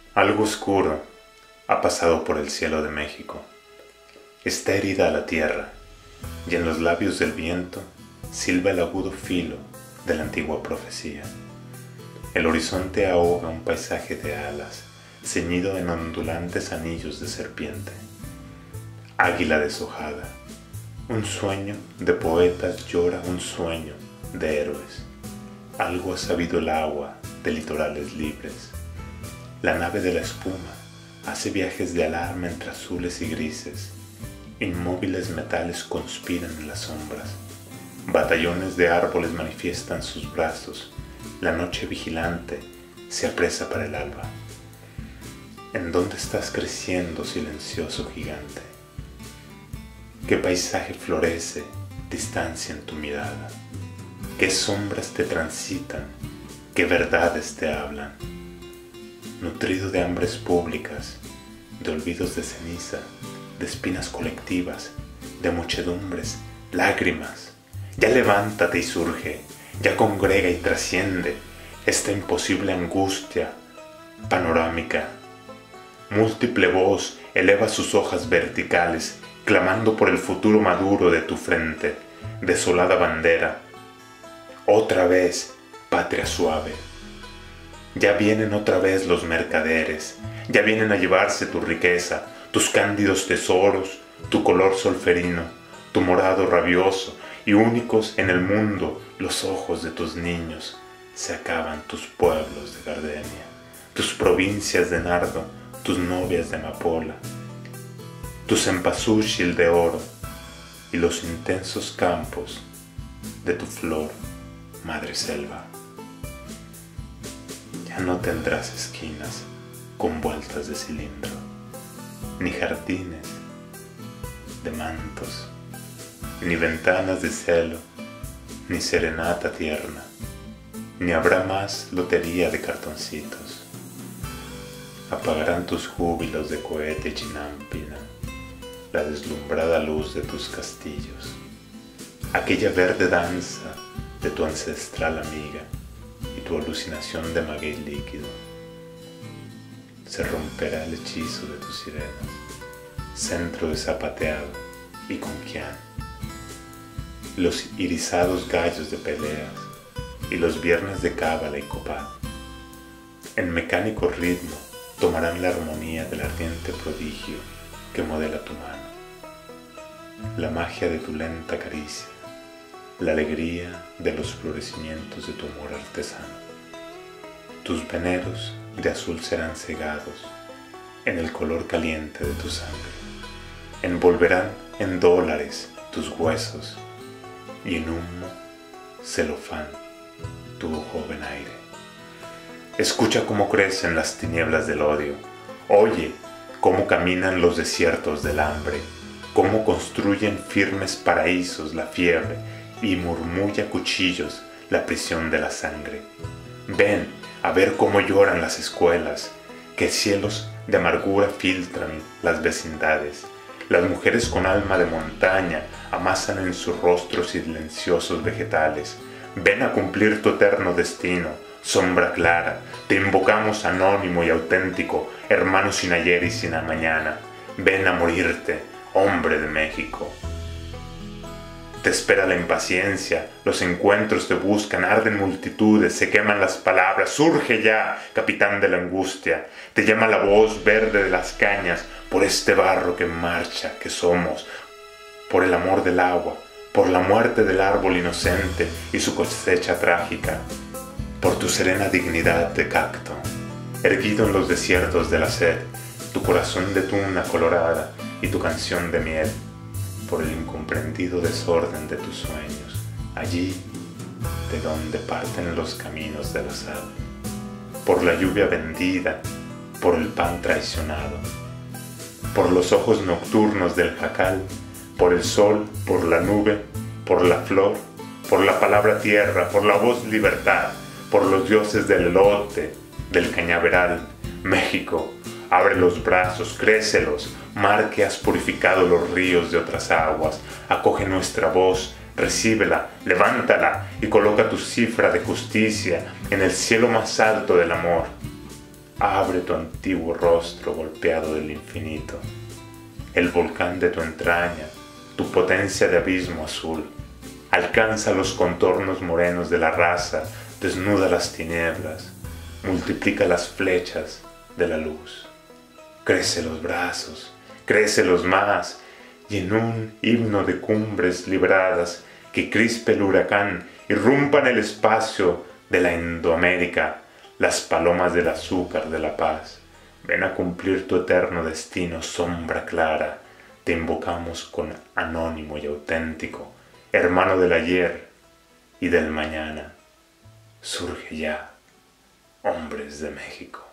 Algo oscuro ha pasado por el cielo de México. Está herida la tierra, y en los labios del viento silba el agudo filo de la antigua profecía. El horizonte ahoga un paisaje de alas, ceñido en ondulantes anillos de serpiente. Águila deshojada, un sueño de poetas llora un sueño de héroes. Algo ha sabido el agua de litorales libres. La nave de la espuma hace viajes de alarma entre azules y grises. Inmóviles metales conspiran en las sombras. Batallones de árboles manifiestan sus brazos. La noche vigilante se apresa para el alba. ¿En dónde estás creciendo, silencioso gigante? ¿Qué paisaje florece, distancia en tu mirada? ¿Qué sombras te transitan? ¿Qué verdades te hablan? Nutrido de hambres públicas, de olvidos de ceniza, de espinas colectivas, de muchedumbres, lágrimas. Ya levántate y surge, ya congrega y trasciende esta imposible angustia panorámica. Múltiple voz eleva sus hojas verticales, clamando por el futuro maduro de tu frente, desolada bandera. Otra vez, patria suave. Ya vienen otra vez los mercaderes, ya vienen a llevarse tu riqueza, tus cándidos tesoros, tu color solferino, tu morado rabioso, y únicos en el mundo los ojos de tus niños. Se acaban tus pueblos de gardenia, tus provincias de nardo, tus novias de amapola, tu cempasúchil de oro, y los intensos campos de tu flor, madre selva. Ya no tendrás esquinas con vueltas de cilindro, ni jardines de mantos, ni ventanas de celo, ni serenata tierna, ni habrá más lotería de cartoncitos. Apagarán tus júbilos de cohete y chinampina, la deslumbrada luz de tus castillos, aquella verde danza de tu ancestral amiga y tu alucinación de maguey líquido. Se romperá el hechizo de tus sirenas, centro de zapateado y conquián, los irisados gallos de peleas y los viernes de cábala y copal. En mecánico ritmo tomarán la armonía del ardiente prodigio que modela tu mano, la magia de tu lenta caricia, la alegría de los florecimientos de tu amor artesano. Tus veneros de azul serán cegados en el color caliente de tu sangre. Envolverán en dólares tus huesos y en humo celofán tu joven aire. Escucha cómo crecen las tinieblas del odio. Oye cómo caminan los desiertos del hambre, cómo construyen firmes paraísos la fiebre y murmulla a cuchillos la prisión de la sangre. Ven a ver cómo lloran las escuelas, que cielos de amargura filtran las vecindades. Las mujeres con alma de montaña amasan en sus rostros silenciosos vegetales. Ven a cumplir tu eterno destino, sombra clara. Te invocamos anónimo y auténtico, hermano sin ayer y sin mañana. Ven a morirte, hombre de México. Te espera la impaciencia, los encuentros te buscan, arden multitudes, se queman las palabras. Surge ya, capitán de la angustia, te llama la voz verde de las cañas, por este barro que marcha, que somos, por el amor del agua, por la muerte del árbol inocente y su cosecha trágica, por tu serena dignidad de cacto, erguido en los desiertos de la sed, tu corazón de tuna colorada y tu canción de miel, por el incomprendido desorden de tus sueños, allí de donde parten los caminos del azar, por la lluvia vendida, por el pan traicionado, por los ojos nocturnos del jacal, por el sol, por la nube, por la flor, por la palabra tierra, por la voz libertad, por los dioses del elote, del cañaveral. México, abre los brazos, crécelos, mar que has purificado los ríos de otras aguas, acoge nuestra voz, recíbela, levántala y coloca tu cifra de justicia en el cielo más alto del amor. Abre tu antiguo rostro golpeado del infinito, el volcán de tu entraña, tu potencia de abismo azul. Alcanza los contornos morenos de la raza, desnuda las tinieblas, multiplica las flechas de la luz. Crece los brazos, crécelos más, y en un himno de cumbres libradas que crispe el huracán, irrumpan el espacio de la Endoamérica, las palomas del azúcar de la paz. Ven a cumplir tu eterno destino, sombra clara. Te invocamos con anónimo y auténtico, hermano del ayer y del mañana. Surge ya, hombres de México.